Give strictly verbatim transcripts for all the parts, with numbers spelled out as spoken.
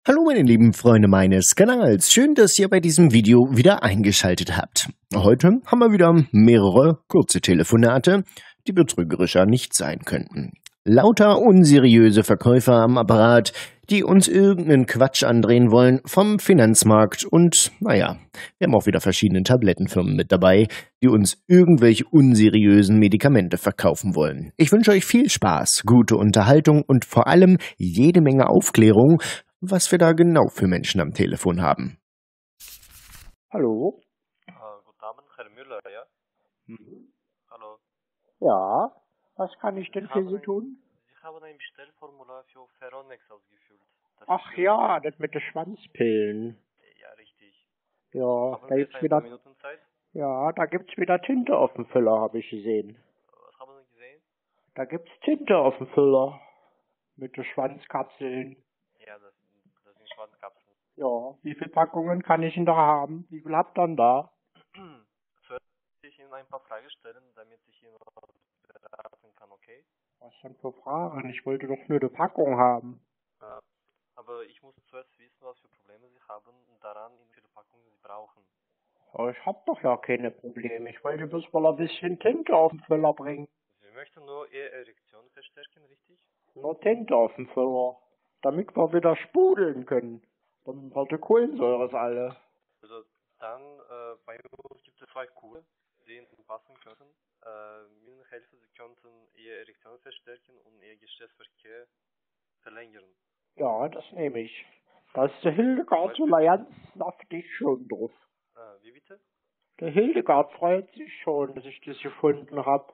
Hallo meine lieben Freunde meines Kanals, schön, dass ihr bei diesem Video wieder eingeschaltet habt. Heute haben wir wieder mehrere kurze Telefonate, die betrügerischer nicht sein könnten. Lauter unseriöse Verkäufer am Apparat, die uns irgendeinen Quatsch andrehen wollen vom Finanzmarkt und, naja, wir haben auch wieder verschiedene Tablettenfirmen mit dabei, die uns irgendwelche unseriösen Medikamente verkaufen wollen. Ich wünsche euch viel Spaß, gute Unterhaltung und vor allem jede Menge Aufklärung, was wir da genau für Menschen am Telefon haben. Hallo? Äh, guten Abend, Herr Müller, ja? Mhm. Hallo. Ja, was kann ich denn Sie für haben Sie ein, tun? Sie haben ein Bestellformular für Feronex ausgefüllt. Das Ach ist ja, das mit den Schwanzpillen. ja richtig. Ja, Haben da Sie jetzt gibt's ein paar wieder, Minuten Zeit? ja, da gibt's wieder Tinte auf dem Füller, habe ich gesehen. Was haben Sie gesehen? Da gibt's Tinte auf dem Füller mit den Schwanzkapseln. Ja, das, das sind Schwanzkapseln. Ja, wie viele Packungen kann ich denn da haben? Wie viel habt ihr denn da? Zuerst will ich Ihnen ein paar Fragen stellen, damit ich Ihnen beraten kann, okay? Was denn für Fragen? Ich wollte doch nur eine Packung haben. Äh, aber ich muss zuerst wissen, was für Probleme Sie haben und daran, wie viele Packungen Sie brauchen. Aber ich hab doch ja keine Probleme. Ich wollte bloß mal ein bisschen Tinte auf den Füller bringen. Sie möchten nur Ihre Erektion verstärken, richtig? Nur Tinte auf dem Füller, damit wir wieder sprudeln können. Dann wird die Kohlensäure ist alle. Also dann, äh, bei uns gibt es zwei Kuren, die Ihnen passen können. Äh, Ihnen helfen, Sie könnten Ihre Erektion verstärken und Ihr Geschlechtsverkehr verlängern. Ja, das nehme ich. Da ist der Hildegard Zum so ganz saftig schon drauf. Äh, wie bitte? Der Hildegard freut sich schon, dass ich das gefunden hab.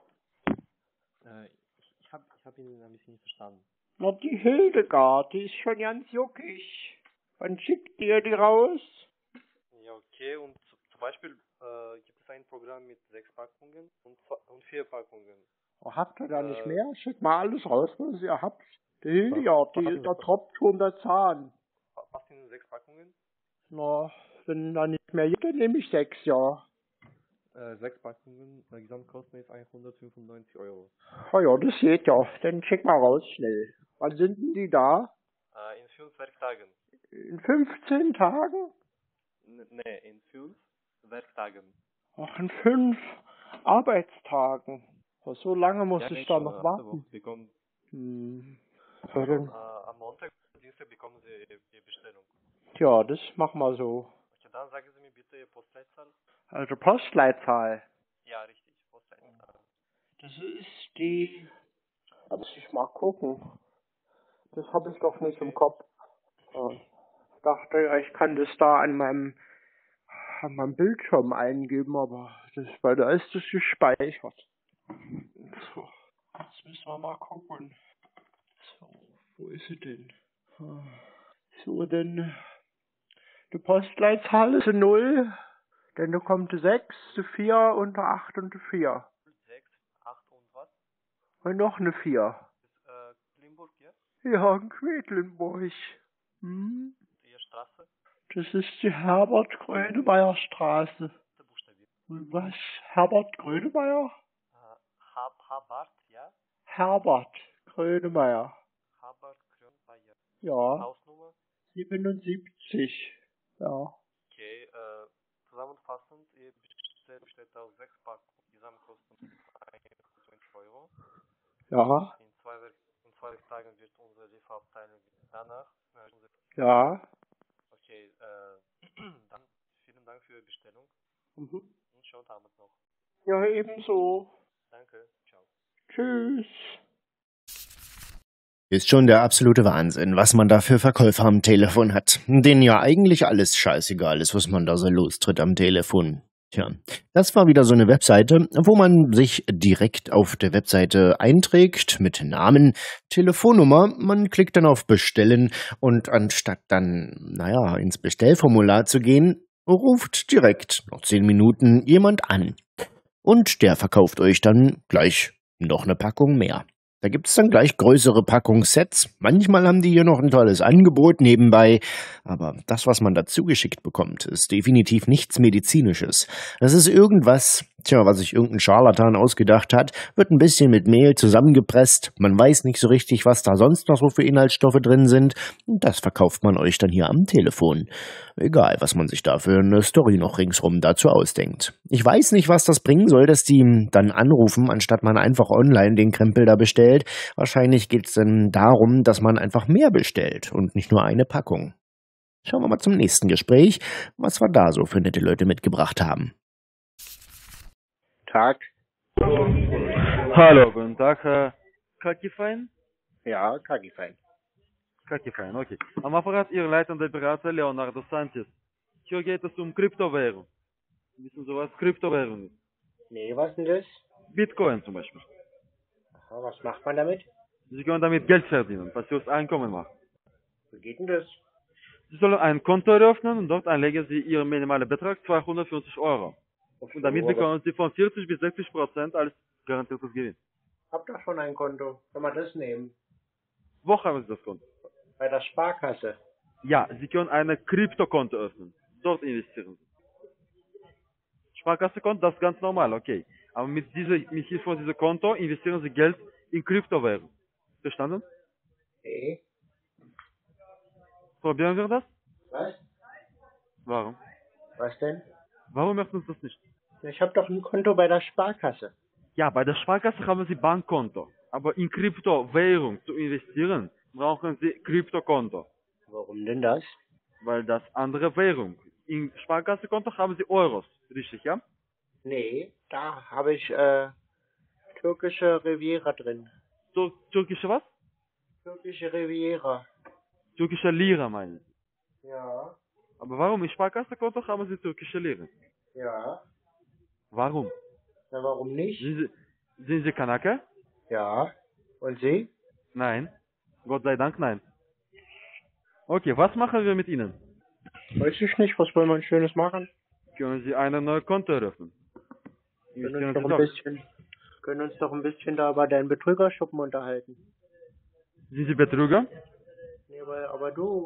Äh, ich ich habe ich hab Ihnen ein bisschen nicht verstanden. Na, die Hildegard, die ist schon ganz juckig. Wann schickt ihr die raus? Ja, okay. Und z- zum Beispiel äh, gibt es ein Programm mit sechs Packungen und, zwei- und vier Packungen. Oh, habt ihr da nicht Äh, mehr? Schickt mal alles raus, was ihr habt. Die Hildegard, was, die, was, da tropft schon der Zahn. was sind sechs Packungen? Na, wenn da nicht mehr gibt, dann nehme ich sechs, ja. Äh, sechs Packungen, äh, Gesamtkosten ist hundertfünfundneunzig Euro. Oh ja, das geht ja. Dann schick mal raus schnell. Wann sind denn die da? Äh, in fünf Werktagen. In fünfzehn Tagen? N nee, in fünf Werktagen. Ach, in fünf Arbeitstagen. Oh, so lange muss Ja, ich nicht da schon, noch äh, warten. Sie bekommen, Hm. Ja, schon, dann, äh, am Montag, Dienstag bekommen Sie Ihre Ihre Bestellung. ja, das mach mal so. Okay, dann sagen Sie mir bitte Ihre Postleitzahl. Also Postleitzahl. Ja, richtig, Postleitzahl. Das ist die... Da muss ich mal gucken. Das habe ich doch nicht im Kopf. Ja. Ich dachte, ja, ich kann das da an meinem, an meinem Bildschirm eingeben, aber das, weil da ist das gespeichert. So, jetzt müssen wir mal gucken. So, wo ist sie denn? Ah, so, denn die Postleitzahl ist eine null, dann da kommt die sechs, die vier und die acht und die vier. sechs, acht und was? Und noch eine vier. Das ist, äh, Limburg, ja? Ja, in Quedlinburg. Hm? Ihre Straße? Das ist die Herbert-Grönemeyer Straße. Der Buchstabier. Und was? Herbert Grönemeyer? Äh, Hab, Habart, ja? Herbert Grönemeyer. Habart, Grünbayer. Ja, Hausnummer? siebenundsiebzig. Ja. Okay, äh, zusammenfassend, Ihr Bestellung besteht aus sechs Packungen. Gesamtkosten einhundertzwanzig Euro. Ja. In zwei, Werk in zwei Tagen wird unsere Lieferabteilung danach. Äh, unsere Ja. okay, äh, dann vielen Dank für Ihre Bestellung Mhm. und schönen Abend noch. Ja, ebenso. Danke, ciao. Tschüss. Ist schon der absolute Wahnsinn, was man da für Verkäufer am Telefon hat. Denen ja eigentlich alles scheißegal ist, was man da so lostritt am Telefon. Tja, das war wieder so eine Webseite, wo man sich direkt auf der Webseite einträgt mit Namen, Telefonnummer, man klickt dann auf Bestellen und anstatt dann, naja, ins Bestellformular zu gehen, ruft direkt nach zehn Minuten jemand an. Und der verkauft euch dann gleich noch eine Packung mehr. Da gibt es dann gleich größere Packungssets. Manchmal haben die hier noch ein tolles Angebot nebenbei. Aber das, was man dazu geschickt bekommt, ist definitiv nichts Medizinisches. Das ist irgendwas, tja, was sich irgendein Scharlatan ausgedacht hat, wird ein bisschen mit Mehl zusammengepresst. Man weiß nicht so richtig, was da sonst noch so für Inhaltsstoffe drin sind. Und das verkauft man euch dann hier am Telefon. Egal, was man sich da für eine Story noch ringsrum dazu ausdenkt. Ich weiß nicht, was das bringen soll, dass die dann anrufen, anstatt man einfach online den Krempel da bestellt. Wahrscheinlich geht es dann darum, dass man einfach mehr bestellt und nicht nur eine Packung. Schauen wir mal zum nächsten Gespräch, was wir da so für nette Leute mitgebracht haben. Tag. Hallo, guten Tag, Herr Kakifein? Ja, Kagifein. Kakifein, okay. Am Apparat Ihr leitender Berater Leonardo Sanchez. Hier geht es um Kryptowährung. Wissen Sie, was Kryptowährung ist? Nee, was denn das? Bitcoin zum Beispiel. Aha, was macht man damit? Sie können damit Geld verdienen, was Sie aus Einkommen machen. Wie geht denn das? Sie sollen ein Konto eröffnen und dort anlegen Sie Ihren minimalen Betrag zweihundertfünfzig Euro. Und damit bekommen Sie von vierzig bis sechzig Prozent als garantiertes Gewinn. Hab doch schon ein Konto. Kann man das nehmen? Wo haben Sie das Konto? Bei der Sparkasse. Ja, Sie können ein Kryptokonto öffnen. Dort investieren Sie. Sparkassekonto, das ist ganz normal, okay. Aber mit dieser, mit Hilfe von diesem Konto investieren Sie Geld in Kryptowährung. Verstanden? Okay. Probieren wir das? Was? Warum? Was denn? Warum möchten Sie das nicht? Ich habe doch ein Konto bei der Sparkasse. Ja, bei der Sparkasse haben Sie Bankkonto. Aber in Kryptowährung zu investieren, brauchen Sie Kryptokonto. Warum denn das? Weil das andere Währung. Im Sparkassekonto haben Sie Euros. Richtig, ja? Nee, da habe ich äh, türkische Riviera drin. Tur türkische was? Türkische Riviera. Türkische Lira meinen Sie. Ja. Aber warum? Im Sparkassekonto haben Sie türkische Lira. Ja. Warum? Na, warum nicht? Sind Sie, sind Sie Kanake? Ja. Und Sie? Nein. Gott sei Dank nein. Okay, was machen wir mit Ihnen? Weiß ich nicht, was wollen wir Schönes machen? Können Sie ein neues Konto eröffnen? Können uns, doch ein bisschen, können uns doch ein bisschen da über deinen Betrügerschuppen unterhalten. Sind Sie Betrüger? Nee, aber, aber du.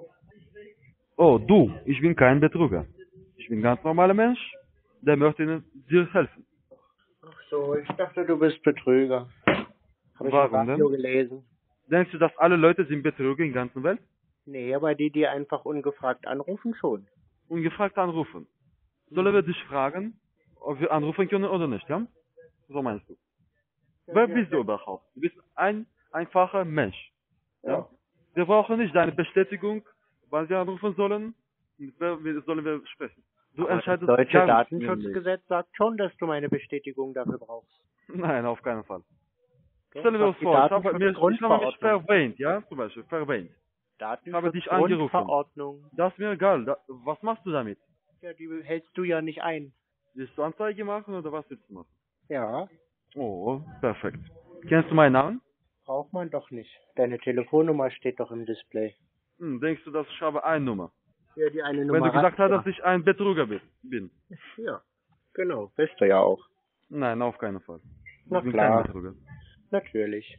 Oh, du. Ich bin kein Betrüger. Ich bin ein ganz normaler Mensch, der möchte Ihnen dir helfen. Ach so, ich dachte, du bist Betrüger. Hab ich Warum im Radio denn? gelesen. Denkst du, dass alle Leute sind Betrüger in der ganzen Welt? Nee, aber die, die einfach ungefragt anrufen, schon. Ungefragt anrufen. Sollen wir dich fragen, ob wir anrufen können oder nicht, ja? So meinst du. Ja, Wer ja, bist du ja. überhaupt? Du bist ein einfacher Mensch. Ja? Ja. Wir brauchen nicht deine Bestätigung, wann wir anrufen sollen, mit wer wir- sollen wir sprechen. Du Aber das entscheidest deutsche gar nicht. Datenschutzgesetz sagt schon, dass du meine Bestätigung dafür brauchst. Nein, auf keinen Fall. Okay? Stellen wir uns Doch, die vor, ich habe, mir, ich habe mich Datenschutzgrundverordnung. verwähnt, ja, zum Beispiel, verwähnt. habe dich angerufen. Datenschutzgrundverordnung. Das ist mir egal. Da, was machst du damit? Ja, die hältst du ja nicht ein. Willst du Anzeige machen oder was willst du machen? Ja, Oh, perfekt. Kennst du meinen Namen? braucht man doch nicht. Deine Telefonnummer steht doch im Display. Hm, denkst du, dass ich habe eine Nummer? Ja, die eine Wenn Nummer. du gesagt hast, ja. dass ich ein Betrüger bin. bin. Ja, genau. Bist du ja auch. Nein, auf keinen Fall. Ich Na bin klar. kein Betrüger. Natürlich.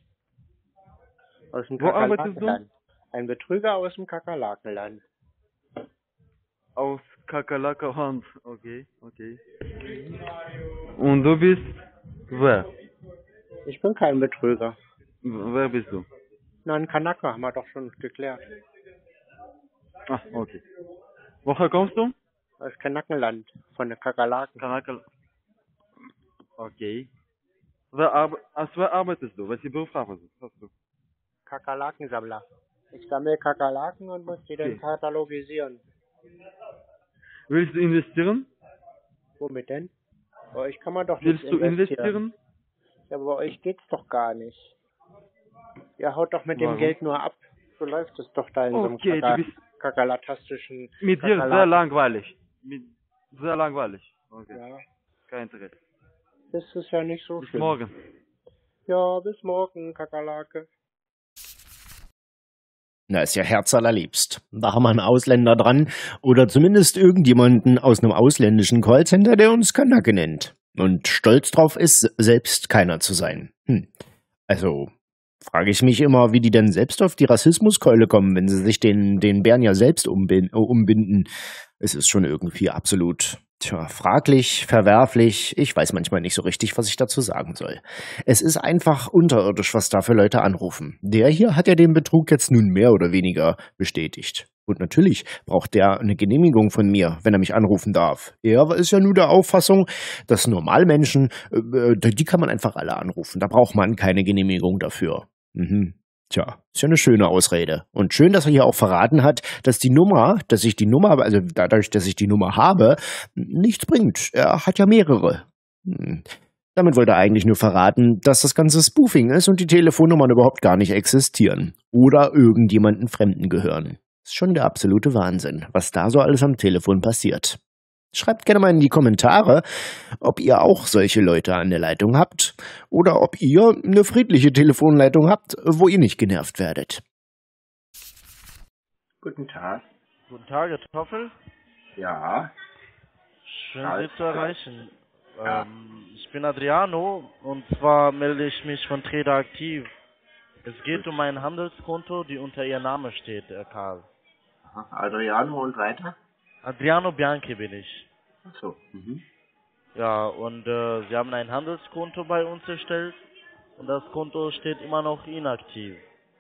Aus dem Wo arbeitest du? Kakerlakenland. Ein Betrüger aus dem Kakerlakenland. Aus Kakerlakerhand. Okay, okay. Und du bist wer? Ich bin kein Betrüger. W- Wer bist du? Na, ein Kanake haben wir doch schon geklärt. Ah, okay. Woher kommst du? Aus Kanakenland. Von der Kakerlaken. Kanakel. Okay. Wer arbe als wer arbeitest du? Welchen Beruf arbeitest du? Hast du? Kakerlakensammler. Ich sammle Kakerlaken und muss die dann Okay. katalogisieren. Willst du investieren? Womit denn? Bei euch kann man doch nicht Willst du investieren? Ja, aber bei euch geht's doch gar nicht. Ihr haut doch mit dem Warum? Geld nur ab. So läuft es doch da in Okay, so du einem Kaka bist kakalatastischen... mit dir sehr Kakerlaken. langweilig. Mit sehr langweilig. Okay. Ja, Kein Interesse. das ist ja nicht so Bis schlimm. morgen. Ja, bis morgen, Kakerlake. Na, ist ja herzallerliebst. Da haben wir einen Ausländer dran oder zumindest irgendjemanden aus einem ausländischen Callcenter, der uns Kanake nennt. Und stolz drauf ist, selbst keiner zu sein. Hm. Also, Frage ich mich immer, wie die denn selbst auf die Rassismuskeule kommen, wenn sie sich den, den Bären ja selbst umbinden, umbinden. Es ist schon irgendwie absolut, tja, fraglich, verwerflich. Ich weiß manchmal nicht so richtig, was ich dazu sagen soll. Es ist einfach unterirdisch, was da für Leute anrufen. Der hier hat ja den Betrug jetzt nun mehr oder weniger bestätigt. Und natürlich braucht der eine Genehmigung von mir, wenn er mich anrufen darf. Er ist ja nur der Auffassung, dass Normalmenschen, äh, die kann man einfach alle anrufen. Da braucht man keine Genehmigung dafür. Mhm. Tja, ist ja eine schöne Ausrede. Und schön, dass er hier auch verraten hat, dass die Nummer, dass ich die Nummer, also dadurch, dass ich die Nummer habe, nichts bringt. Er hat ja mehrere. Hm. Damit wollte er eigentlich nur verraten, dass das ganze Spoofing ist und die Telefonnummern überhaupt gar nicht existieren. Oder irgendjemanden Fremden gehören. Ist schon der absolute Wahnsinn, was da so alles am Telefon passiert. Schreibt gerne mal in die Kommentare, ob ihr auch solche Leute an der Leitung habt oder ob ihr eine friedliche Telefonleitung habt, wo ihr nicht genervt werdet. Guten Tag. Guten Tag, Herr Toffel. Ja. Schön, Alles Sie zu erreichen. Ja. Ähm, ich bin Adriano und zwar melde ich mich von Trader Aktiv. Es geht um ein Handelskonto, die unter Ihr Name steht, Herr Karl. Aha. Adriano und weiter? Adriano Bianchi bin ich. Ach so. Mhm. Ja, und äh, Sie haben ein Handelskonto bei uns erstellt und das Konto steht immer noch inaktiv.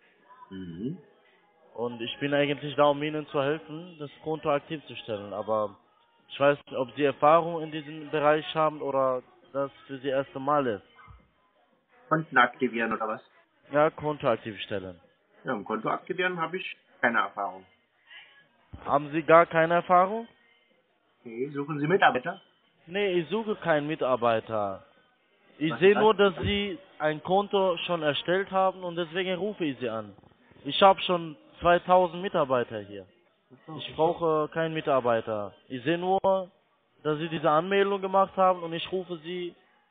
Mhm. Und ich bin eigentlich da, um Ihnen zu helfen, das Konto aktiv zu stellen. Aber ich weiß nicht, ob Sie Erfahrung in diesem Bereich haben oder das für Sie das erste Mal ist. Konten aktivieren oder was? Ja, Konto aktiv stellen. Ja, im Konto aktivieren habe ich keine Erfahrung. Haben Sie gar keine Erfahrung? Okay, suchen Sie Mitarbeiter? Nee, ich suche keinen Mitarbeiter. Ich Was sehe heißt nur, dass das? Sie ein Konto schon erstellt haben und deswegen rufe ich Sie an. Ich habe schon zweitausend Mitarbeiter hier. Ich brauche keinen Mitarbeiter. Ich sehe nur, dass Sie diese Anmeldung gemacht haben und ich rufe Sie,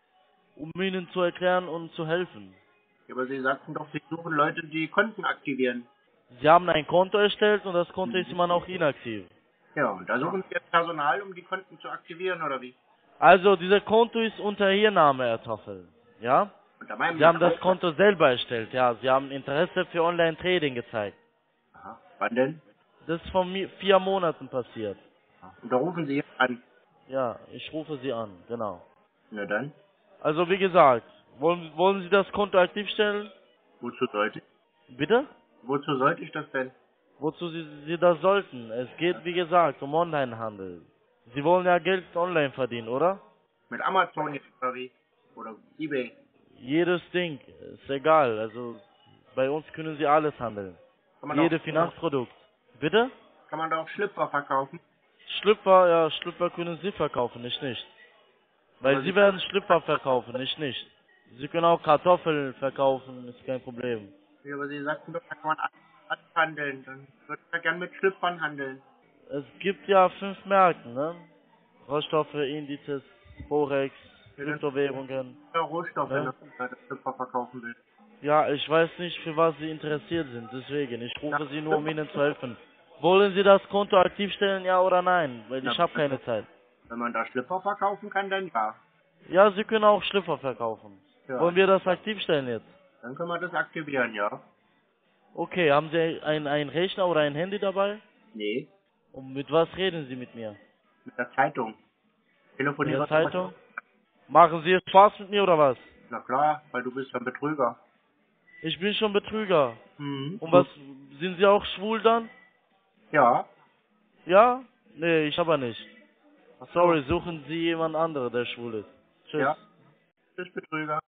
um Ihnen zu erklären und zu helfen. Ja, aber Sie sagten doch, Sie suchen Leute, die Konten aktivieren. Sie haben ein Konto erstellt und das Konto ist immer noch inaktiv. Ja, und da suchen Sie jetzt Personal, um die Konten zu aktivieren, oder wie? Also, dieses Konto ist unter Ihr Name, Herr Toffel. Ja? Unter meinem Sie haben das Namen? Konto selber erstellt, ja. Sie haben Interesse für Online-Trading gezeigt. Aha. Wann denn? Das ist vor mi- vier Monaten passiert. Und da rufen Sie jetzt an. Ja, ich rufe Sie an, genau. Na dann, Also, wie gesagt, wollen, wollen Sie das Konto aktiv stellen? wozu sollte ich? Bitte? Wozu sollte ich das denn? Wozu Sie, Sie das sollten? Es geht, wie gesagt, um Online-Handel. Sie wollen ja Geld online verdienen, oder? Mit Amazon jetzt, oder wie? Oder eBay? Jedes Ding, ist egal. Also, bei uns können Sie alles handeln. Kann man Jede auch, Finanzprodukt. Bitte? Kann man da auch Schlüpfer verkaufen? Schlüpfer, ja, Schlüpfer können Sie verkaufen, ich nicht. Weil Aber Sie Sie- werden Schlüpfer verkaufen, ich nicht. Sie können auch Kartoffeln verkaufen, ist kein Problem. Ja, aber Sie sagten doch, da kann man alles handeln. Dann würde ich ja gern mit Schlüpfern handeln. Es gibt ja fünf Märkte, ne? Rohstoffe, Indizes, Forex, Ja, dann- Kryptowährungen. Ja, Rohstoffe, Ja. wenn man das Schlüpfer verkaufen will. Ja, ich weiß nicht, für was Sie interessiert sind, deswegen. Ich rufe Sie nur, um Ihnen zu helfen. Wollen Sie das Konto aktiv stellen, ja oder nein? Weil ich Ja, habe keine Zeit. Wenn man da Schlüpfer verkaufen kann, dann ja. Ja, Sie können auch Schlüpfer verkaufen. Ja. Wollen wir das aktiv stellen jetzt? Dann können wir das aktivieren, ja. Okay, haben Sie ein, ein Rechner oder ein Handy dabei? Nee, Und mit was reden Sie mit mir? mit der Zeitung. Mit Telefonieren. der Zeitung? Machen Sie jetzt Spaß mit mir oder was? Na klar, weil du bist ein Betrüger. Ich bin schon Betrüger. Mhm. Und was, sind Sie auch schwul dann? Ja. Ja? Nee, ich aber nicht. Ach so. Sorry, suchen Sie jemand anderen, der schwul ist. Tschüss. Ja. Tschüss, Betrüger.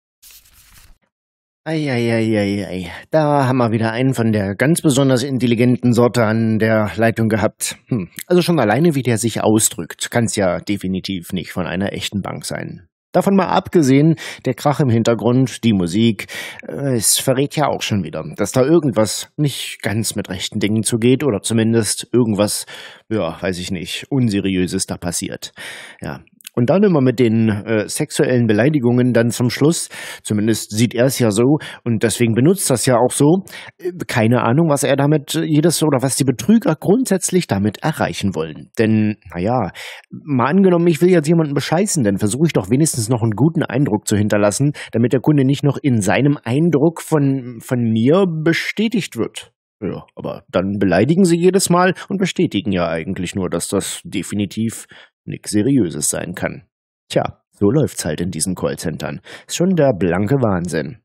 Eieieiei, da haben wir wieder einen von der ganz besonders intelligenten Sorte an der Leitung gehabt. Hm. Also schon alleine, wie der sich ausdrückt, kann es ja definitiv nicht von einer echten Bank sein. Davon mal abgesehen, der Krach im Hintergrund, die Musik, äh, es verrät ja auch schon wieder, dass da irgendwas nicht ganz mit rechten Dingen zugeht oder zumindest irgendwas, ja, weiß ich nicht, Unseriöses da passiert. Ja. Und dann immer mit den äh, sexuellen Beleidigungen dann zum Schluss, zumindest sieht er es ja so und deswegen benutzt das ja auch so. Äh, keine Ahnung, was er damit äh, jedes oder was die Betrüger grundsätzlich damit erreichen wollen. Denn, naja, mal angenommen, ich will jetzt jemanden bescheißen, dann versuche ich doch wenigstens noch einen guten Eindruck zu hinterlassen, damit der Kunde nicht noch in seinem Eindruck von, von mir bestätigt wird. Ja, aber dann beleidigen sie jedes Mal und bestätigen ja eigentlich nur, dass das definitiv nichts Seriöses sein kann. Tja, so läuft's halt in diesen Callcentern. Ist schon der blanke Wahnsinn.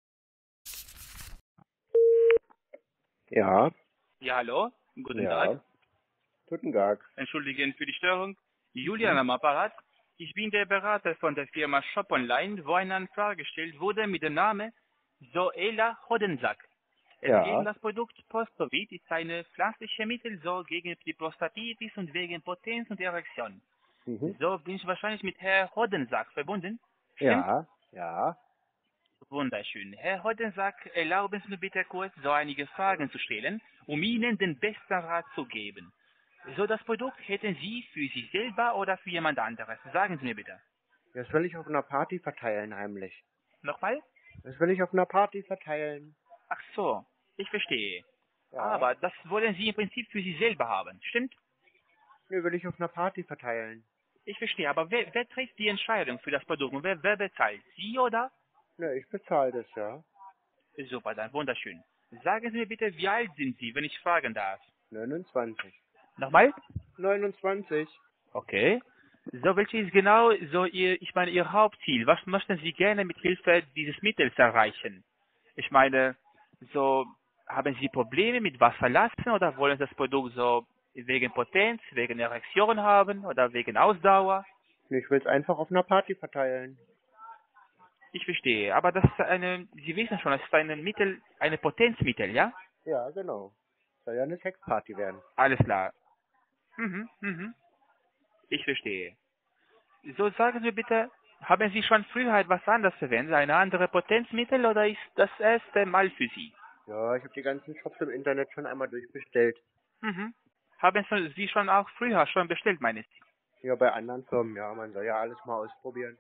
Ja, Ja, hallo, guten ja. Tag. Guten Tag. Entschuldigen für die Störung. Julian am Apparat. Ich bin der Berater von der Firma Shop Online, wo eine Anfrage gestellt wurde mit dem Namen Zoela Hodensack. Es Ja. geht um das Produkt Prostovit, ist eine pflanzliche Mittel so gegen die Prostatitis und wegen Potenz und Erektion. Mhm. So bin ich wahrscheinlich mit Herrn Hodensack verbunden. Stimmt? Ja, ja. Wunderschön. Herr Hodensack, erlauben Sie mir bitte kurz so einige Fragen zu stellen, um Ihnen den besten Rat zu geben. So, das Produkt hätten Sie für sich selber oder für jemand anderes? Sagen Sie mir bitte. Das will ich auf einer Party verteilen, heimlich. Nochmal? Das will ich auf einer Party verteilen. Ach so, ich verstehe. Ja. Aber das wollen Sie im Prinzip für sich selber haben, stimmt? Nee, will ich auf einer Party verteilen. Ich verstehe, aber wer, wer trifft die Entscheidung für das Produkt und wer, wer bezahlt? Sie oder? Ne, ich bezahle das, ja. Super, dann wunderschön. Sagen Sie mir bitte, wie alt sind Sie, wenn ich fragen darf? neunundzwanzig. Nochmal? neunundzwanzig. Okay. So, welches ist genau so Ihr, ich meine, Ihr Hauptziel? Was möchten Sie gerne mit Hilfe dieses Mittels erreichen? Ich meine, so, haben Sie Probleme mit Wasserlassen oder wollen Sie das Produkt so wegen Potenz, wegen Erektion haben oder wegen Ausdauer? Ich will es einfach auf einer Party verteilen. Ich verstehe, aber das ist eine, Sie wissen schon, das ist ein Mittel, eine Potenzmittel, ja? Ja, genau. Soll ja eine Sexparty werden. Alles klar. Mhm, mhm. Ich verstehe. So, sagen Sie bitte, haben Sie schon früher etwas anderes verwendet, eine andere Potenzmittel oder ist das erste Mal für Sie? Ja, ich habe die ganzen Shops im Internet schon einmal durchbestellt. Mhm. Haben Sie schon auch früher schon bestellt, meine Sie? Ja, bei anderen Firmen, ja. Man soll ja alles mal ausprobieren.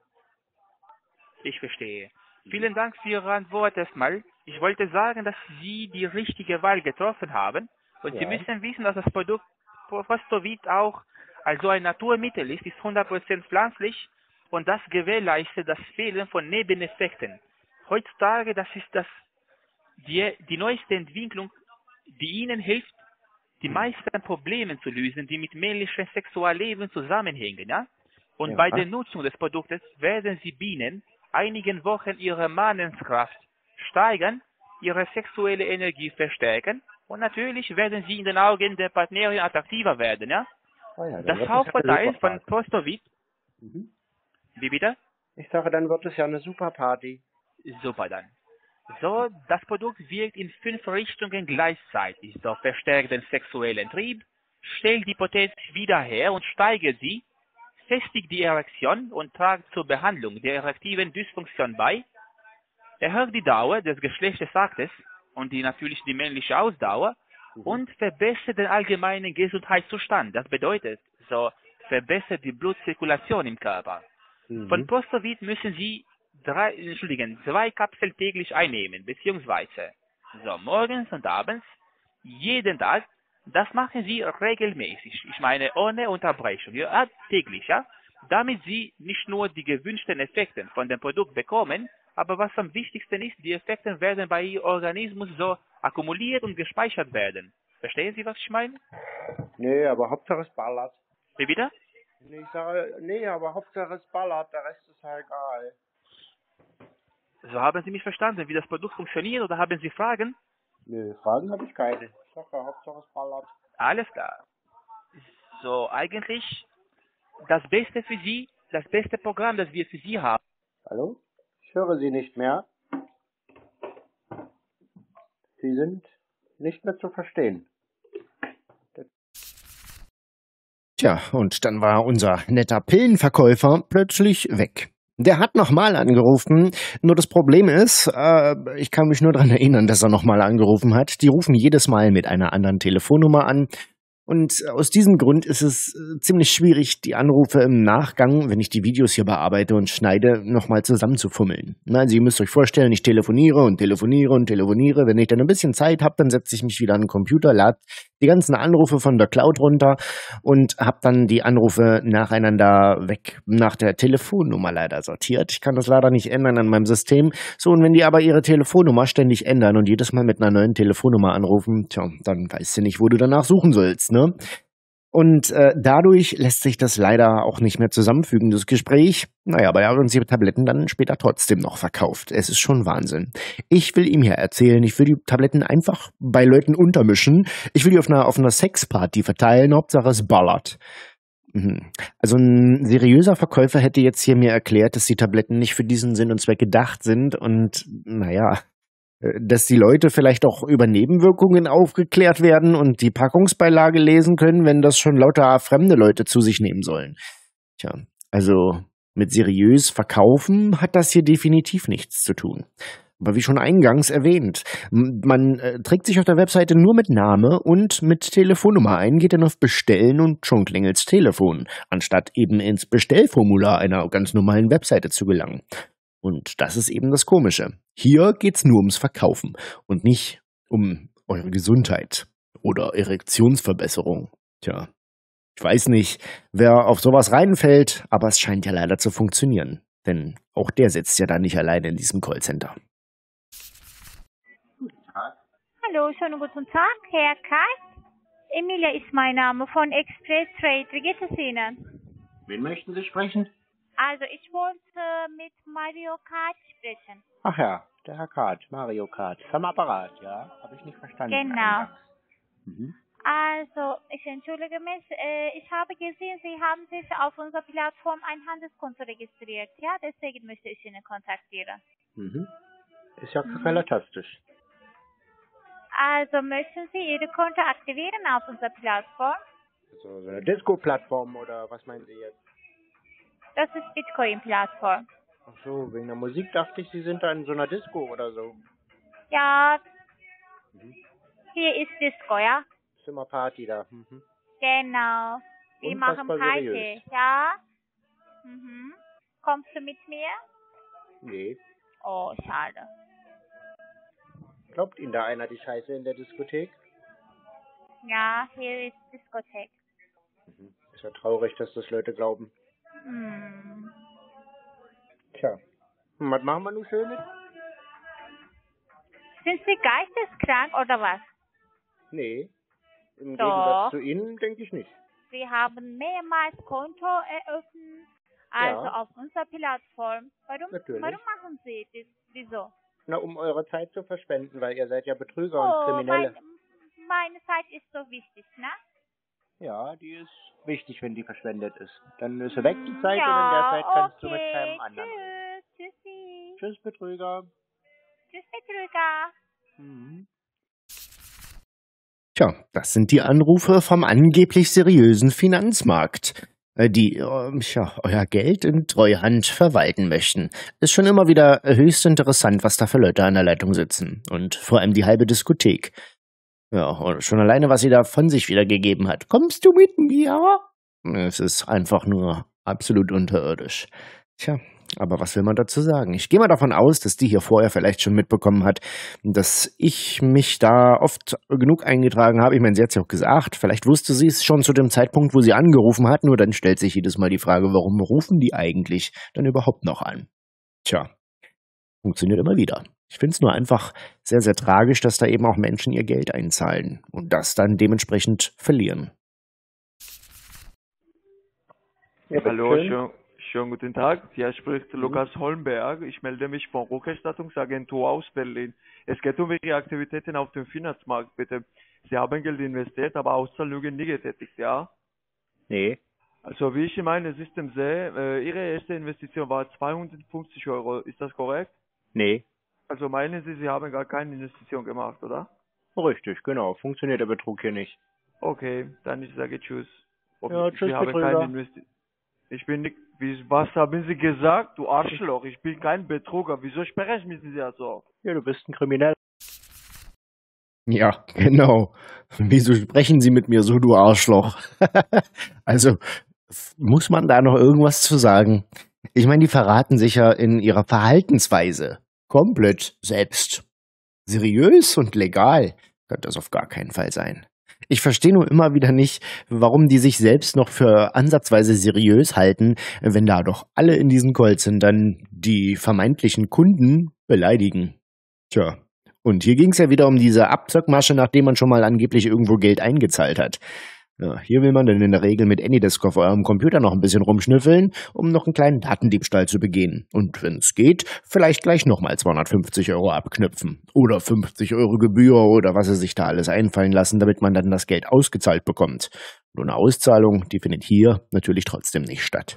Ich verstehe. Vielen Dank für Ihre Antwort erstmal. Ich wollte sagen, dass Sie die richtige Wahl getroffen haben. Und Sie Ja. müssen wissen, dass das Produkt Prostovit auch also ein Naturmittel ist, ist hundert Prozent pflanzlich und das gewährleistet das Fehlen von Nebeneffekten. Heutzutage, das ist das die, die neueste Entwicklung, die Ihnen hilft, die meisten Probleme zu lösen, die mit männlichem Sexualleben zusammenhängen. Ja? Und Ja. bei der Nutzung des Produktes werden Sie binnen einigen Wochen Ihre Manneskraft steigern, Ihre sexuelle Energie verstärken und natürlich werden Sie in den Augen der Partnerin attraktiver werden. Ja? Oh ja, dann Das wird Hauptvorteil ja von Prostovit, Mhm. wie bitte? Ich sage, dann wird es ja eine super Party. Super dann. So, das Produkt wirkt in fünf Richtungen gleichzeitig. So, verstärkt den sexuellen Trieb, stellt die Potenz wieder her und steigert sie, festigt die Erektion und trägt zur Behandlung der erektiven Dysfunktion bei, erhöht die Dauer des Geschlechtsaktes und die natürlich die männliche Ausdauer Mhm. und verbessert den allgemeinen Gesundheitszustand. Das bedeutet, so verbessert die Blutzirkulation im Körper. Mhm. Von Prostovit müssen Sie drei, entschuldigen, zwei Kapseln täglich einnehmen, beziehungsweise so morgens und abends, jeden Tag. Das machen Sie regelmäßig. Ich meine ohne Unterbrechung, ja, täglich, ja, damit Sie nicht nur die gewünschten Effekte von dem Produkt bekommen, aber was am wichtigsten ist, die Effekte werden bei Ihrem Organismus so akkumuliert und gespeichert werden. Verstehen Sie, was ich meine? Nee, aber Hauptsache es ballert. Wie bitte? Nee, ich sage, nee, aber Hauptsache es ballert, der Rest ist ja egal. So, haben Sie mich verstanden, wie das Produkt funktioniert oder haben Sie Fragen? Nee, Fragen habe ich keine. Ich sage ja, Hauptsache es ballert. Alles klar. So, eigentlich das Beste für Sie, das beste Programm, das wir für Sie haben. Hallo? Ich höre Sie nicht mehr. Sie sind nicht mehr zu verstehen. Tja, und dann war unser netter Pillenverkäufer plötzlich weg. Der hat nochmal angerufen, nur das Problem ist, äh, ich kann mich nur daran erinnern, dass er nochmal angerufen hat. Die rufen jedes Mal mit einer anderen Telefonnummer an Und aus diesem Grund ist es ziemlich schwierig, die Anrufe im Nachgang, wenn ich die Videos hier bearbeite und schneide, nochmal zusammenzufummeln. Also ihr müsst euch vorstellen, ich telefoniere und telefoniere und telefoniere. Wenn ich dann ein bisschen Zeit habe, dann setze ich mich wieder an den Computer, lade die ganzen Anrufe von der Cloud runter und habe dann die Anrufe nacheinander weg nach der Telefonnummer leider sortiert. Ich kann das leider nicht ändern an meinem System. So, und wenn die aber ihre Telefonnummer ständig ändern und jedes Mal mit einer neuen Telefonnummer anrufen, tja, dann weißt du nicht, wo du danach suchen sollst, ne? Und äh, dadurch lässt sich das leider auch nicht mehr zusammenfügen, das Gespräch. Naja, aber er hat uns die Tabletten dann später trotzdem noch verkauft. Es ist schon Wahnsinn. Ich will ihm ja erzählen, ich will die Tabletten einfach bei Leuten untermischen. Ich will die auf einer, auf einer Sexparty verteilen, Hauptsache es ballert. Also ein seriöser Verkäufer hätte jetzt hier mir erklärt, dass die Tabletten nicht für diesen Sinn und Zweck gedacht sind und, naja, dass die Leute vielleicht auch über Nebenwirkungen aufgeklärt werden und die Packungsbeilage lesen können, wenn das schon lauter fremde Leute zu sich nehmen sollen. Tja, also mit seriös verkaufen hat das hier definitiv nichts zu tun. Aber wie schon eingangs erwähnt, man äh, trägt sich auf der Webseite nur mit Name und mit Telefonnummer ein, geht dann auf Bestellen und schon klingelt's Telefon, anstatt eben ins Bestellformular einer ganz normalen Webseite zu gelangen. Und das ist eben das Komische. Hier geht's nur ums Verkaufen und nicht um eure Gesundheit oder Erektionsverbesserung. Tja, ich weiß nicht, wer auf sowas reinfällt, aber es scheint ja leider zu funktionieren. Denn auch der sitzt ja da nicht alleine in diesem Callcenter. Hallo, schönen guten Tag, Herr Kai. Emilia ist mein Name von Express Trade. Wie geht es Ihnen? Wen möchten Sie sprechen? Also, ich wollte mit Mario Kart sprechen. Ach ja, der Herr Kart, Mario Kart. Vom Apparat, ja? Habe ich nicht verstanden. Genau. Mhm. Also, ich entschuldige mich, äh, ich habe gesehen, Sie haben sich auf unserer Plattform ein Handelskonto registriert, ja? Deswegen möchte ich Ihnen kontaktieren. Mhm. Ist ja Mhm. fantastisch. Also, möchten Sie Ihre Konto aktivieren auf unserer Plattform? Also so eine Disco-Plattform oder was meinen Sie jetzt? Das ist Bitcoin-Plattform. Ach so, wegen der Musik dachte ich, Sie sind da in so einer Disco oder so. Ja, Mhm. hier ist Disco, ja? Ist immer Party da. Mhm. Genau. Wir machen Unfassbar Party, seriös. ja? Mhm. Kommst du mit mir? Nee. Oh, schade. Glaubt Ihnen da einer die Scheiße in der Diskothek? Ja, hier ist Diskothek. Mhm. Ist ja traurig, dass das Leute glauben. Hm. Tja. Und was machen wir nun Schönes? Sind Sie geisteskrank oder was? Nee. Im Doch. Gegensatz zu Ihnen denke ich nicht. Sie haben mehrmals Konto eröffnet, also Ja. auf unserer Plattform. Warum, Natürlich. warum machen Sie das? Wieso? Na, um eure Zeit zu verschwenden, weil ihr seid ja Betrüger und Oh, Kriminelle. mein, meine Zeit ist so wichtig, ne? Ja, die ist wichtig, wenn die verschwendet ist. Dann ist sie weg, die Zeit, ja, und in der Zeit kannst okay. du mit keinem anderen. Tschüss. Tschüssi. Tschüss, Betrüger. Tschüss, Betrüger. Mhm. Tja, das sind die Anrufe vom angeblich seriösen Finanzmarkt, äh, die äh, ja, euer Geld in Treuhand verwalten möchten. Ist schon immer wieder höchst interessant, was da für Leute an der Leitung sitzen. Und vor allem die halbe Diskothek. Ja, und schon alleine, was sie da von sich wiedergegeben hat. Kommst du mit mir? Es ist einfach nur absolut unterirdisch. Tja, aber was will man dazu sagen? Ich gehe mal davon aus, dass die hier vorher vielleicht schon mitbekommen hat, dass ich mich da oft genug eingetragen habe. Ich meine, sie hat es ja auch gesagt. Vielleicht wusste sie es schon zu dem Zeitpunkt, wo sie angerufen hat. Nur dann stellt sich jedes Mal die Frage, warum rufen die eigentlich dann überhaupt noch an? Tja, funktioniert immer wieder. Ich finde es nur einfach sehr, sehr tragisch, dass da eben auch Menschen ihr Geld einzahlen und das dann dementsprechend verlieren. Ja, Hallo, bitteschön. schön, schönen guten Tag. Hier spricht Mhm. Lukas Holmberg. Ich melde mich von Rückerstattungsagentur aus Berlin. Es geht um Ihre Aktivitäten auf dem Finanzmarkt, bitte. Sie haben Geld investiert, aber Auszahlungen nie getätigt, ja? Nee. Also wie ich in meinem System sehe, äh, Ihre erste Investition war zweihundertfünfzig Euro. Ist das korrekt? Nee. Also meinen Sie, Sie haben gar keine Investition gemacht, oder? Richtig, genau. Funktioniert der Betrug hier nicht. Okay, dann ich sage Tschüss. Ob Ja, Sie tschüss, haben Betrüger. keine Investition. Ich bin nicht, wie, was haben Sie gesagt? Du Arschloch, ich bin kein Betrüger. Wieso sprechen Sie ja so? Ja, du bist ein Krimineller. Ja, genau. Wieso sprechen Sie mit mir so, du Arschloch? Also, f- muss man da noch irgendwas zu sagen? Ich meine, die verraten sich ja in ihrer Verhaltensweise komplett selbst. Seriös und legal kann das auf gar keinen Fall sein. Ich verstehe nur immer wieder nicht, warum die sich selbst noch für ansatzweise seriös halten, wenn da doch alle in diesen Callcentern die vermeintlichen Kunden beleidigen. Tja, und hier ging es ja wieder um diese Abzockmasche, nachdem man schon mal angeblich irgendwo Geld eingezahlt hat. Ja, hier will man dann in der Regel mit AnyDesk auf eurem Computer noch ein bisschen rumschnüffeln, um noch einen kleinen Datendiebstahl zu begehen. Und wenn es geht, vielleicht gleich nochmal zweihundertfünfzig Euro abknüpfen. Oder fünfzig Euro Gebühr oder was sie sich da alles einfallen lassen, damit man dann das Geld ausgezahlt bekommt. Nur eine Auszahlung, die findet hier natürlich trotzdem nicht statt.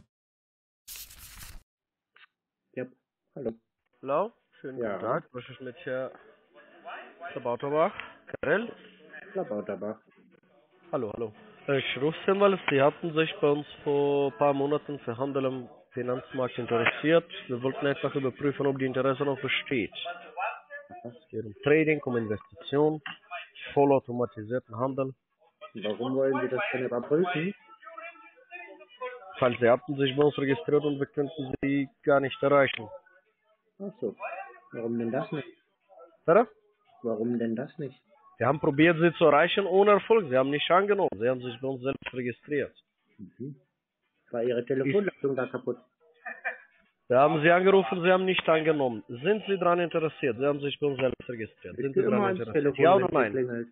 Ja, hallo. Hallo, schönen Ja. guten Tag. Was ist mit Herr Labauterbach? Karel? Labauterbach. Hallo, hallo. Ich rufe Sie, weil Sie hatten sich bei uns vor ein paar Monaten für Handel am Finanzmarkt interessiert. Wir wollten einfach überprüfen, ob die Interesse noch besteht. Es geht um Trading, um Investition, vollautomatisierten Handel. Warum wollen Sie das denn überprüfen? Falls Sie hatten sich bei uns registriert und wir könnten Sie gar nicht erreichen. Ach so. Warum denn das nicht? Bitte? Warum denn das nicht? Wir haben probiert, Sie zu erreichen, ohne Erfolg. Sie haben nicht angenommen. Sie haben sich bei uns selbst registriert. Mhm. War Ihre Telefonleitung da kaputt? Wir haben Sie angerufen, Sie haben nicht angenommen. Sind Sie daran interessiert? Sie haben sich bei uns selbst registriert. Sind Ich Sie gehe immer daran ans interessiert? Telefon, Ja wenn oder es nein? klingelt.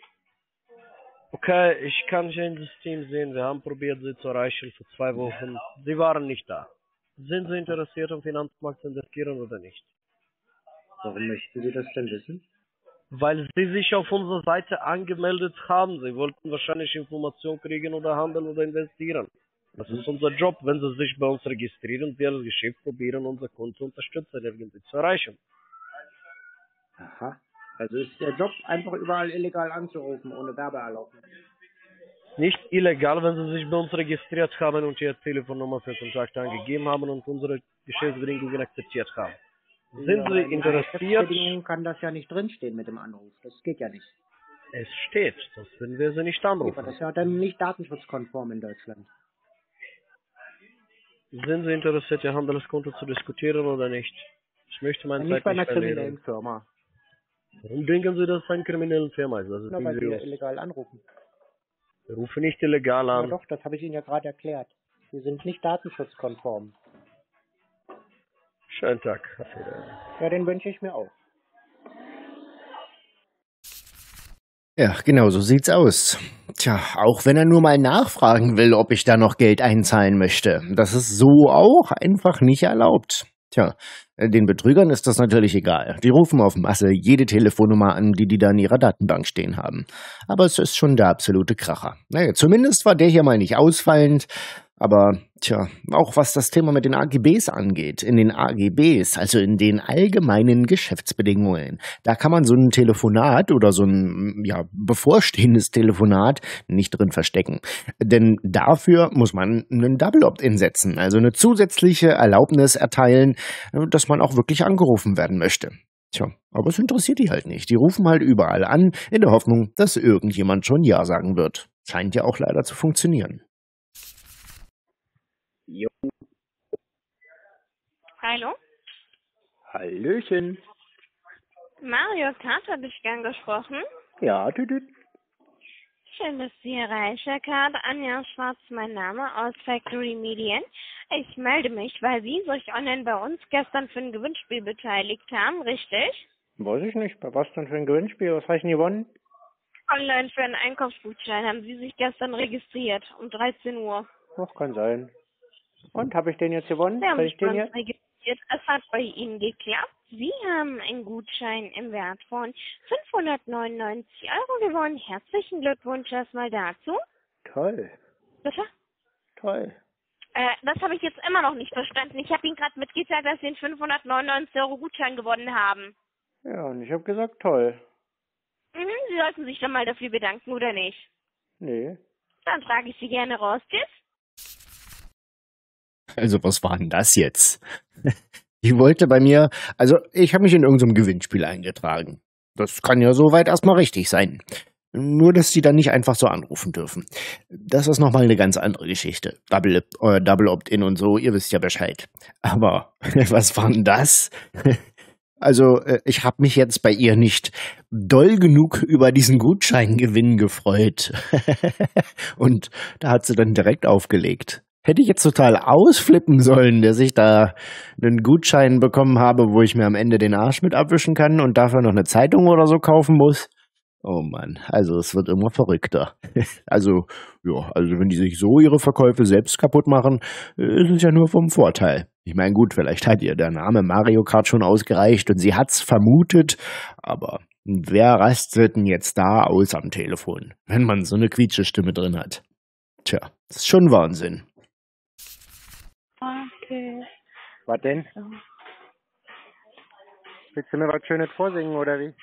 Okay, ich kann hier im System sehen, wir haben probiert, Sie zu erreichen für zwei Wochen. Sie waren nicht da. Sind Sie interessiert, am Finanzmarkt zu investieren oder nicht? Warum möchten Sie das denn wissen? Weil Sie sich auf unserer Seite angemeldet haben. Sie wollten wahrscheinlich Informationen kriegen oder handeln oder investieren. Das ist unser Job, wenn Sie sich bei uns registrieren, wir als Geschäft probieren, unser Konto unterstützen, irgendwie zu erreichen. Aha. Also ist der Job einfach überall illegal anzurufen, ohne Werbeerlaubnis. Nicht illegal, wenn Sie sich bei uns registriert haben und Ihre Telefonnummer für Kontakt angegeben haben und unsere Geschäftsbedingungen akzeptiert haben. Sind Ja, aber Sie in den interessiert? Geschäftsbedingungen kann das ja nicht drinstehen mit dem Anruf. Das geht ja nicht. Es steht, sonst würden wir Sie nicht Aber anrufen. das ist ja dann nicht datenschutzkonform in Deutschland. Sind Sie interessiert, Ihr Handelskonto zu diskutieren oder nicht? Ich möchte meine Nicht Zeit bei nicht einer kriminellen verlieren. Firma. Warum denken Sie, dass es eine kriminelle Firma ist? Das ist Nur nicht weil sie ja seriös. illegal anrufen. Wir rufen nicht illegal Ja an. doch, das habe ich Ihnen ja gerade erklärt. Wir sind nicht datenschutzkonform. Schönen Tag. Auf Wiedersehen. Ja, den wünsche ich mir auch. Ja, genau so sieht's aus. Tja, auch wenn er nur mal nachfragen will, ob ich da noch Geld einzahlen möchte. Das ist so auch einfach nicht erlaubt. Tja, den Betrügern ist das natürlich egal. Die rufen auf Masse jede Telefonnummer an, die die da in ihrer Datenbank stehen haben. Aber es ist schon der absolute Kracher. Naja, zumindest war der hier mal nicht ausfallend. Aber, tja, auch was das Thema mit den A G Bs angeht, in den A G Bs, also in den allgemeinen Geschäftsbedingungen, da kann man so ein Telefonat oder so ein, ja, bevorstehendes Telefonat nicht drin verstecken. Denn dafür muss man einen Double Opt-in setzen, also eine zusätzliche Erlaubnis erteilen, dass man auch wirklich angerufen werden möchte. Tja, aber es interessiert die halt nicht. Die rufen halt überall an, in der Hoffnung, dass irgendjemand schon Ja sagen wird. Scheint ja auch leider zu funktionieren. Jo. Hallo? Hallöchen. Mario Kart habe ich gern gesprochen. Ja, tütüt. Schön, dass Sie erreichen, Herr Kart. Anja Schwarz, mein Name, aus Factory Medien. Ich melde mich, weil Sie sich online bei uns gestern für ein Gewinnspiel beteiligt haben, richtig? Weiß ich nicht. Bei was denn für ein Gewinnspiel? Was habe ich denn gewonnen? Online für einen Einkaufsgutschein haben Sie sich gestern registriert, um dreizehn Uhr. Ach, kann sein. Und, habe ich den jetzt gewonnen? Sie haben Soll sich ich bei den uns jetzt? registriert. Es hat bei Ihnen geklappt. Sie haben einen Gutschein im Wert von fünfhundertneunundneunzig Euro gewonnen. Herzlichen Glückwunsch erstmal dazu. Toll. Bitte? Toll. Äh, das habe ich jetzt immer noch nicht verstanden. Ich habe Ihnen gerade mitgeteilt, dass Sie einen fünfhundertneunundneunzig Euro Gutschein gewonnen haben. Ja, und ich habe gesagt toll. Mhm, Sie sollten sich dann mal dafür bedanken, oder nicht? Nee. Dann trage ich Sie gerne raus. Tschüss. Also was war denn das jetzt? Die wollte bei mir, also ich habe mich in irgendeinem Gewinnspiel eingetragen. Das kann ja soweit erstmal richtig sein. Nur, dass die dann nicht einfach so anrufen dürfen. Das ist nochmal eine ganz andere Geschichte. Double, äh, Double Opt-in und so, ihr wisst ja Bescheid. Aber was war denn das? Also, äh, ich habe mich jetzt bei ihr nicht doll genug über diesen Gutscheingewinn gefreut. Und da hat sie dann direkt aufgelegt. Hätte ich jetzt total ausflippen sollen, dass ich da einen Gutschein bekommen habe, wo ich mir am Ende den Arsch mit abwischen kann und dafür noch eine Zeitung oder so kaufen muss? Oh Mann, also es wird immer verrückter. Also, ja, also wenn die sich so ihre Verkäufe selbst kaputt machen, ist es ja nur vom Vorteil. Ich meine, gut, vielleicht hat ihr der Name Mario Kart schon ausgereicht und sie hat's vermutet, aber wer rastet denn jetzt da aus am Telefon, wenn man so eine Quietschestimme drin hat? Tja, das ist schon Wahnsinn. Okay. Was denn? Willst du mir was Schönes vorsingen, oder wie?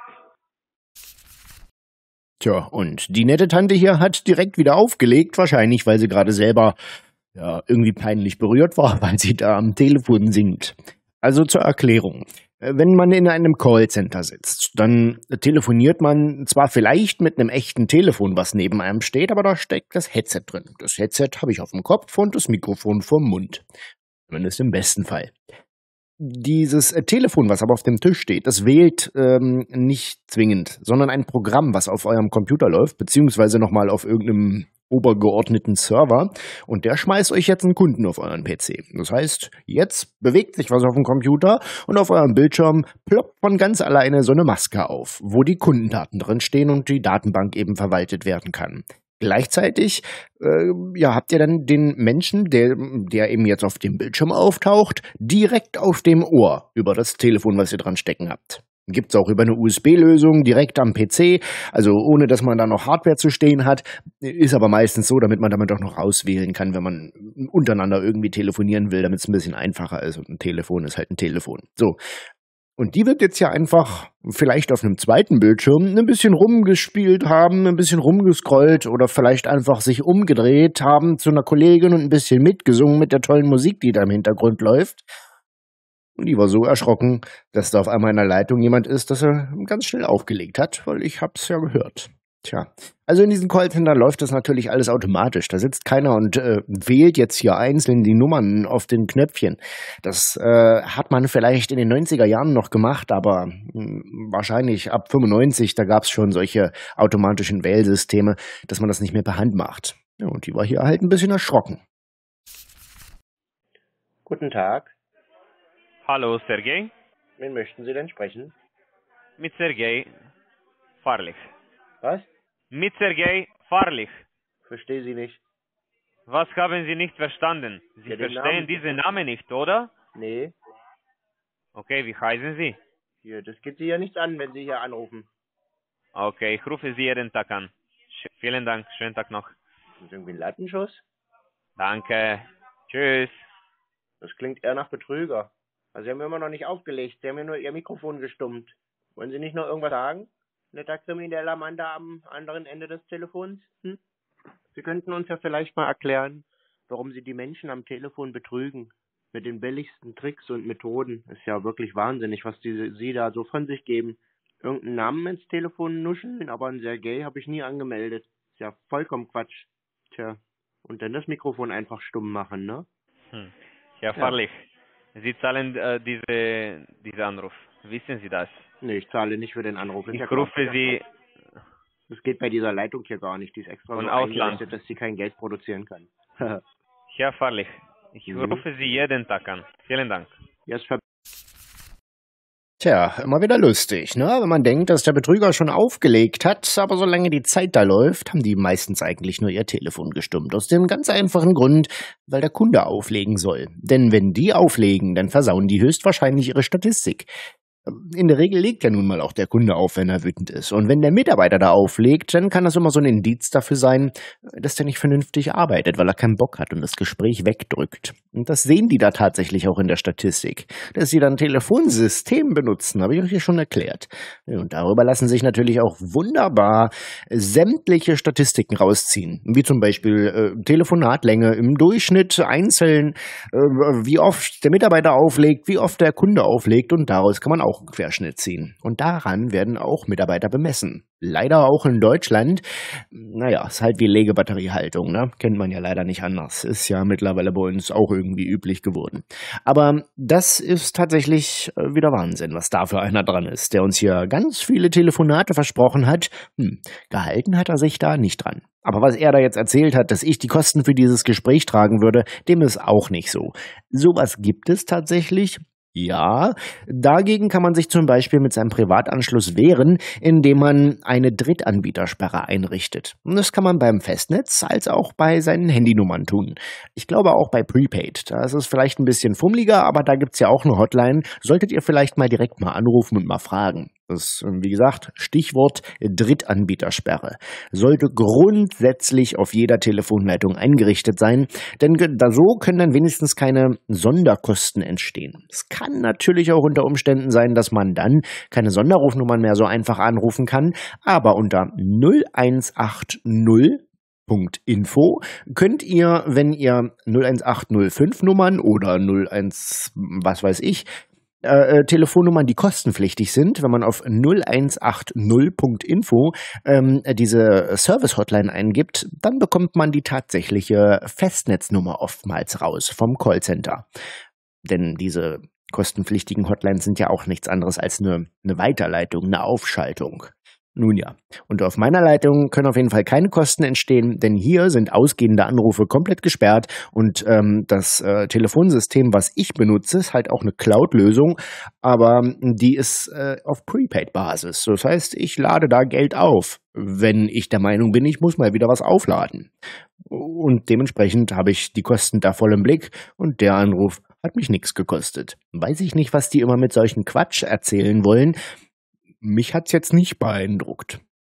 Tja, und die nette Tante hier hat direkt wieder aufgelegt, wahrscheinlich, weil sie gerade selber ja irgendwie peinlich berührt war, weil sie da am Telefon singt. Also zur Erklärung. Wenn man in einem Callcenter sitzt, dann telefoniert man zwar vielleicht mit einem echten Telefon, was neben einem steht, aber da steckt das Headset drin. Das Headset habe ich auf dem Kopf und das Mikrofon vorm Mund. Zumindest im besten Fall. Dieses äh, Telefon, was aber auf dem Tisch steht, das wählt ähm, nicht zwingend, sondern ein Programm, was auf eurem Computer läuft, beziehungsweise nochmal auf irgendeinem obergeordneten Server, und der schmeißt euch jetzt einen Kunden auf euren P C. Das heißt, jetzt bewegt sich was auf dem Computer und auf eurem Bildschirm ploppt von ganz alleine so eine Maske auf, wo die Kundendaten drin stehen und die Datenbank eben verwaltet werden kann. Gleichzeitig äh, ja, habt ihr dann den Menschen, der, der eben jetzt auf dem Bildschirm auftaucht, direkt auf dem Ohr über das Telefon, was ihr dran stecken habt. Gibt's auch über eine U S B-Lösung direkt am P C, also ohne, dass man da noch Hardware zu stehen hat, ist aber meistens so, damit man damit auch noch auswählen kann, wenn man untereinander irgendwie telefonieren will, damit es ein bisschen einfacher ist, und ein Telefon ist halt ein Telefon. So. Und die wird jetzt ja einfach vielleicht auf einem zweiten Bildschirm ein bisschen rumgespielt haben, ein bisschen rumgescrollt oder vielleicht einfach sich umgedreht haben zu einer Kollegin und ein bisschen mitgesungen mit der tollen Musik, die da im Hintergrund läuft. Und die war so erschrocken, dass da auf einmal in der Leitung jemand ist, dass er ganz schnell aufgelegt hat, weil ich hab's ja gehört. Tja, also in diesen Callcentern läuft das natürlich alles automatisch. Da sitzt keiner und äh, wählt jetzt hier einzeln die Nummern auf den Knöpfchen. Das äh, hat man vielleicht in den neunziger Jahren noch gemacht, aber mh, wahrscheinlich ab fünfundneunzig, da gab's schon solche automatischen Wählsysteme, dass man das nicht mehr per Hand macht. Ja, und die war hier halt ein bisschen erschrocken. Guten Tag. Hallo, Sergej? Wen möchten Sie denn sprechen? Mit Sergej Farlich. Was? Mit Sergej Farlich. Verstehe Sie nicht. Was haben Sie nicht verstanden? Sie Ja, den verstehen Namen. diesen Namen nicht, oder? Nee. Okay, wie heißen Sie? Hier, das geht Sie ja nichts an, wenn Sie hier anrufen. Okay, ich rufe Sie jeden Tag an. Sch vielen Dank, schönen Tag noch. Das ist irgendwie ein Lattenschuss? Danke. Tschüss. Das klingt eher nach Betrüger. Also Sie haben immer noch nicht aufgelegt, Sie haben ja nur Ihr Mikrofon gestummt. Wollen Sie nicht noch irgendwas sagen? Netter krimineller Mann da am anderen Ende des Telefons? Hm? Sie könnten uns ja vielleicht mal erklären, warum Sie die Menschen am Telefon betrügen. Mit den billigsten Tricks und Methoden. Ist ja wirklich wahnsinnig, was die, Sie da so von sich geben. Irgendeinen Namen ins Telefon nuscheln, aber einen Sergej habe ich nie angemeldet. Ist ja vollkommen Quatsch. Tja, und dann das Mikrofon einfach stumm machen, ne? Hm. Herr Farlich, ja. Sie zahlen äh, diese, diesen Anruf. Wissen Sie das? Nee, ich zahle nicht für den Anruf. Ich ja rufe Sie... Das geht bei dieser Leitung hier gar nicht. Die ist extra von so Ausland, eingerichtet, dass sie kein Geld produzieren kann. Herr Farlich, ich Mhm. rufe Sie jeden Tag an. Vielen Dank. Ja, es ver- Tja, immer wieder lustig, ne? Wenn man denkt, dass der Betrüger schon aufgelegt hat, aber solange die Zeit da läuft, haben die meistens eigentlich nur ihr Telefon gestummt. Aus dem ganz einfachen Grund, weil der Kunde auflegen soll. Denn wenn die auflegen, dann versauen die höchstwahrscheinlich ihre Statistik. In der Regel legt ja nun mal auch der Kunde auf, wenn er wütend ist. Und wenn der Mitarbeiter da auflegt, dann kann das immer so ein Indiz dafür sein, dass der nicht vernünftig arbeitet, weil er keinen Bock hat und das Gespräch wegdrückt. Und das sehen die da tatsächlich auch in der Statistik. Dass sie dann Telefonsystem benutzen, habe ich euch hier schon erklärt. Und darüber lassen sich natürlich auch wunderbar sämtliche Statistiken rausziehen. Wie zum Beispiel äh, Telefonatlänge im Durchschnitt einzeln, äh, wie oft der Mitarbeiter auflegt, wie oft der Kunde auflegt, und daraus kann man auch auch einen Querschnitt ziehen. Und daran werden auch Mitarbeiter bemessen. Leider auch in Deutschland. Naja, ist halt wie Legebatteriehaltung, ne? Kennt man ja leider nicht anders. Ist ja mittlerweile bei uns auch irgendwie üblich geworden. Aber das ist tatsächlich wieder Wahnsinn, was da für einer dran ist, der uns hier ganz viele Telefonate versprochen hat. Hm, gehalten hat er sich da nicht dran. Aber was er da jetzt erzählt hat, dass ich die Kosten für dieses Gespräch tragen würde, dem ist auch nicht so. Sowas gibt es tatsächlich. Ja, dagegen kann man sich zum Beispiel mit seinem Privatanschluss wehren, indem man eine Drittanbietersperre einrichtet. Und das kann man beim Festnetz als auch bei seinen Handynummern tun. Ich glaube auch bei Prepaid. Da ist es vielleicht ein bisschen fummeliger, aber da gibt's ja auch eine Hotline. Solltet ihr vielleicht mal direkt mal anrufen und mal fragen. Das ist, wie gesagt, Stichwort Drittanbietersperre. Sollte grundsätzlich auf jeder Telefonleitung eingerichtet sein, denn da so können dann wenigstens keine Sonderkosten entstehen. Es kann natürlich auch unter Umständen sein, dass man dann keine Sonderrufnummern mehr so einfach anrufen kann, aber unter null eins acht null Punkt info könnt ihr, wenn ihr null eins acht null fünf Nummern oder null eins was weiß ich, Äh, Telefonnummern, die kostenpflichtig sind, wenn man auf null eins acht null Punkt info ähm, diese Service-Hotline eingibt, dann bekommt man die tatsächliche Festnetznummer oftmals raus vom Callcenter. Denn diese kostenpflichtigen Hotlines sind ja auch nichts anderes als eine, eine Weiterleitung, eine Aufschaltung. Nun ja, und auf meiner Leitung können auf jeden Fall keine Kosten entstehen, denn hier sind ausgehende Anrufe komplett gesperrt und ähm, das äh, Telefonsystem, was ich benutze, ist halt auch eine Cloud-Lösung, aber die ist äh, auf Prepaid-Basis. Das heißt, ich lade da Geld auf, wenn ich der Meinung bin, ich muss mal wieder was aufladen. Und dementsprechend habe ich die Kosten da voll im Blick und der Anruf hat mich nichts gekostet. Weiß ich nicht, was die immer mit solchen Quatsch erzählen wollen. Mich hat's jetzt nicht beeindruckt.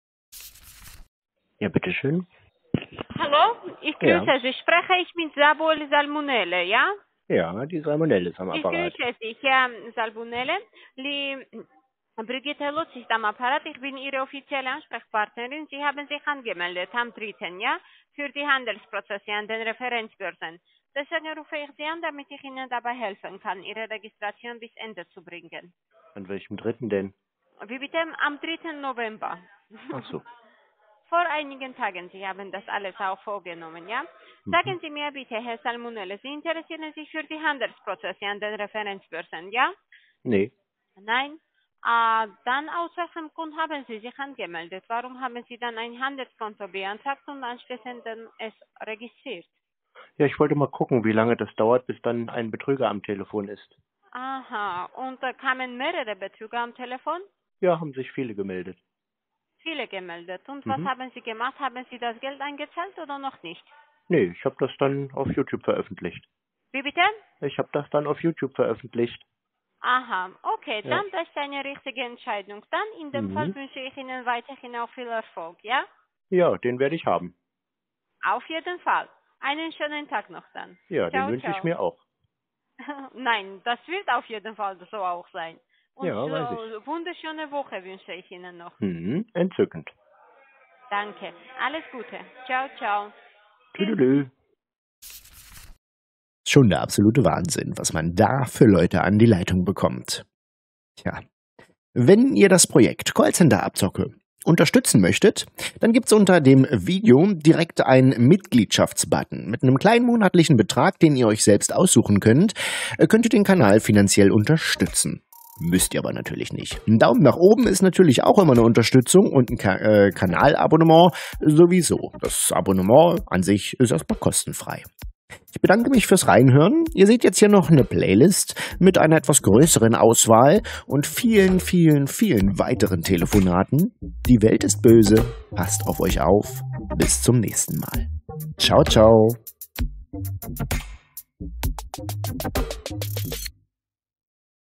Ja, bitteschön. Hallo, ich grüße Ja. Sie. Spreche ich mit Sabol Salmonelle, ja? Ja, die Salmonelle ist am Ich Apparat. grüße Sie, Herr Salmonelle. Die Brigitte Lutz ist am Apparat. Ich bin Ihre offizielle Ansprechpartnerin. Sie haben sich angemeldet am dritten Ja, für die Handelsprozesse an den Referenzbörsen. Deswegen rufe ich Sie an, damit ich Ihnen dabei helfen kann, Ihre Registration bis Ende zu bringen. An welchem dritten denn? Wie bitte? Am dritten November. Ach so. Vor einigen Tagen, Sie haben das alles auch vorgenommen, ja? Mhm. Sagen Sie mir bitte, Herr Salmonelle, Sie interessieren sich für die Handelsprozesse an den Referenzbörsen, ja? Nee. Nein? Ah, dann aus welchem Grund haben Sie sich angemeldet? Warum haben Sie dann ein Handelskonto beantragt und anschließend dann es registriert? Ja, ich wollte mal gucken, wie lange das dauert, bis dann ein Betrüger am Telefon ist. Aha, und da kamen mehrere Betrüger am Telefon? Ja, haben sich viele gemeldet. Viele gemeldet. Und Mhm. was haben Sie gemacht? Haben Sie das Geld eingezahlt oder noch nicht? Nee, ich habe das dann auf YouTube veröffentlicht. Wie bitte? Ich habe das dann auf YouTube veröffentlicht. Aha, okay, Ja. dann das ist eine richtige Entscheidung. Dann in dem Mhm. Fall wünsche ich Ihnen weiterhin auch viel Erfolg, ja? Ja, den werde ich haben. Auf jeden Fall. Einen schönen Tag noch dann. Ja, Ciao, den wünsche ciao. ich mir auch. Nein, das wird auf jeden Fall so auch sein. Und Ja, weiß so wunderschöne Woche wünsche ich Ihnen noch. Mhm, entzückend. Danke. Alles Gute. Ciao, ciao. Tüdelü. Schon der absolute Wahnsinn, was man da für Leute an die Leitung bekommt. Tja, wenn ihr das Projekt Callcenter-Abzocke unterstützen möchtet, dann gibt's unter dem Video direkt einen Mitgliedschaftsbutton. Mit einem kleinen monatlichen Betrag, den ihr euch selbst aussuchen könnt, könnt ihr den Kanal finanziell unterstützen. Müsst ihr aber natürlich nicht. Ein Daumen nach oben ist natürlich auch immer eine Unterstützung und ein Ka- äh, Kanalabonnement sowieso. Das Abonnement an sich ist erstmal kostenfrei. Ich bedanke mich fürs Reinhören. Ihr seht jetzt hier noch eine Playlist mit einer etwas größeren Auswahl und vielen, vielen, vielen weiteren Telefonaten. Die Welt ist böse. Passt auf euch auf. Bis zum nächsten Mal. Ciao, ciao.